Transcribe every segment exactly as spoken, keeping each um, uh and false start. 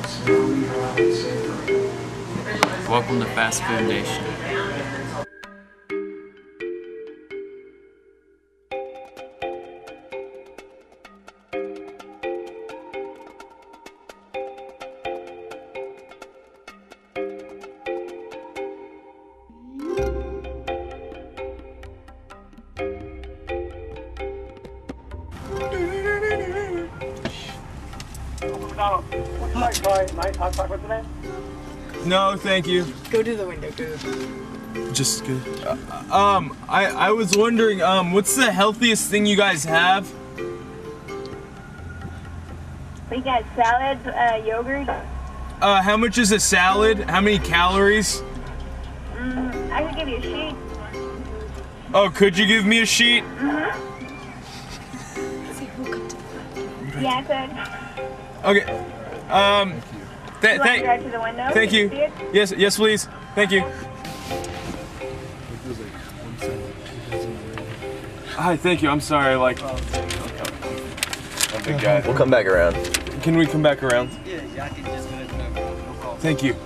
Welcome to Fast Food Nation. No, thank you. Go to the window, go to the window. Just good. Uh, um, I, I was wondering, um, what's the healthiest thing you guys have? We got salads, uh, yogurt. Uh, how much is a salad? How many calories? Mm, I could give you a sheet. Oh, could you give me a sheet? Mm-hmm. Yeah, I could. Okay. Um, th you want thank. to drive to the window? Thank you. See it? Yes, yes, please. Thank you. Hi, thank you. I'm sorry. Like, I'm a big guy. We'll come back around. Can we come back around? Thank you.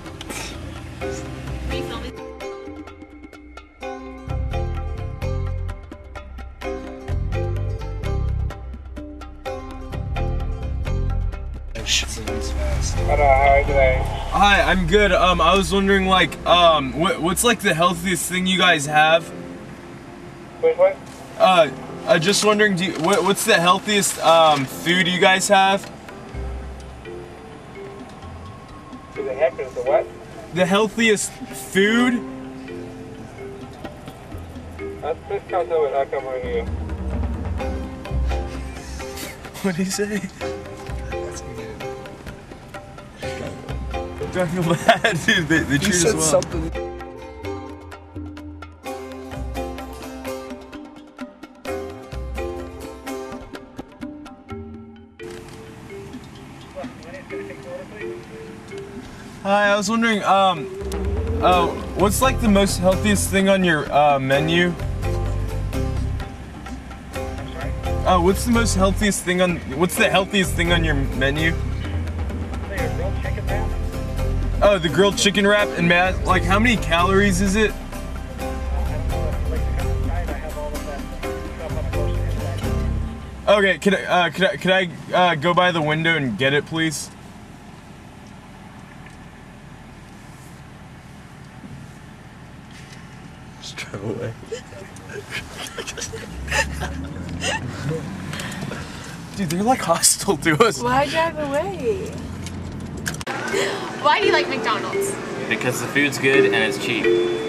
Hi, I'm good. Um, I was wondering, like, um, what, what's like the healthiest thing you guys have? Wait, what? Uh, I just wondering, do you, what, what's the healthiest um food you guys have? To the heck is the what? The healthiest food? Uh, please come to it. I'll come over here. What did he say? Do I feel bad, dude? They, they treat us well. something. Hi, I was wondering, um, uh, what's like the most healthiest thing on your uh, menu? Uh, what's the most healthiest thing on? What's the healthiest thing on your menu? Oh, the grilled chicken wrap and matt. Like, how many calories is it? Okay, can I, uh, can I, can I uh, go by the window and get it, please? Just drive away. Dude, they're like hostile to us. Why drive away? Why do you like McDonald's? Because the food's good and it's cheap.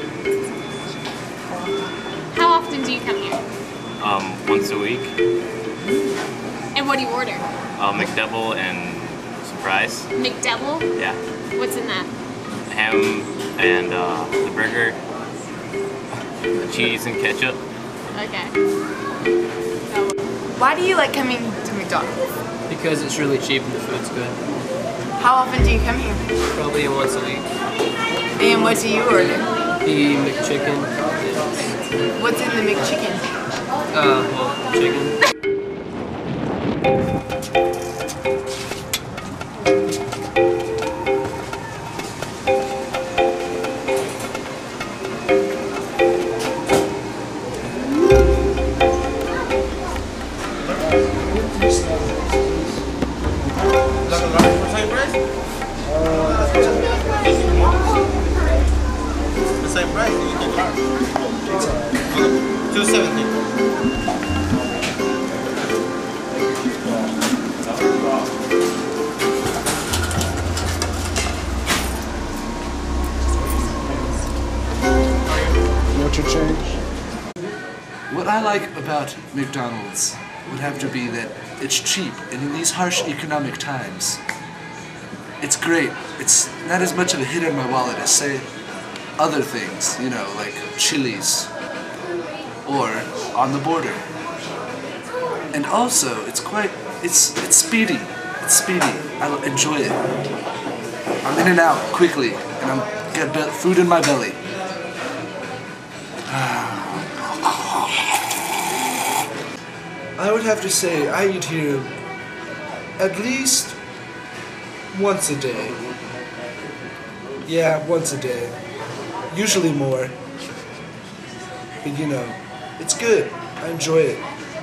How often do you come here? Um, once a week. And what do you order? Uh, McDouble and some fries. McDouble? Yeah. What's in that? Ham and uh, the burger, the cheese and ketchup. Okay. Why do you like coming to McDonald's? Because it's really cheap and the food's good. How often do you come here? Probably once a week. And what do you order? The McChicken. What's in the McChicken? Uh, well, chicken. The same price, you can large. two seventy. What's your change? What I like about McDonald's would have to be that it's cheap, and in these harsh economic times, it's great. It's not as much of a hit in my wallet as, say, other things, you know, like Chili's or On the Border. And also, it's quite, it's it's speedy. It's speedy. I enjoy it. I'm in and out quickly, and I'm get be- food in my belly. I would have to say I eat here at least once a day. Yeah, once a day. Usually more. But you know, it's good. I enjoy it.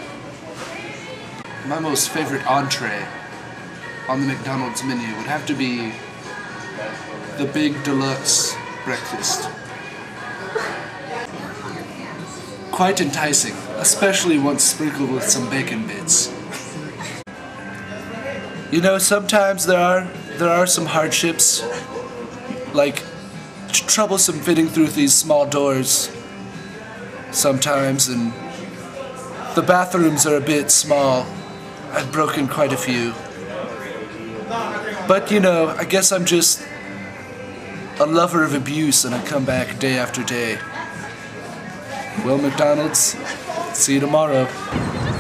My most favorite entree on the McDonald's menu would have to be the Big Deluxe breakfast. Quite enticing, especially once sprinkled with some bacon bits. You know, sometimes there are there are some hardships, like tr- troublesome fitting through these small doors sometimes, and the bathrooms are a bit small. I've broken quite a few. But you know, I guess I'm just a lover of abuse and I come back day after day. Well, McDonald's, see you tomorrow.